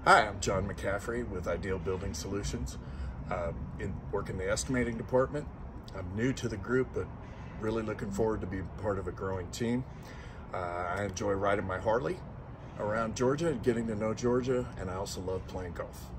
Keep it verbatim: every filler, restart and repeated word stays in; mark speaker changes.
Speaker 1: Hi, I'm Jon McCaffrie with Ideal Building Solutions. Um, in work in the estimating department. I'm new to the group, but really looking forward to being part of a growing team. Uh, I enjoy riding my Harley around Georgia and getting to know Georgia, and I also love playing golf.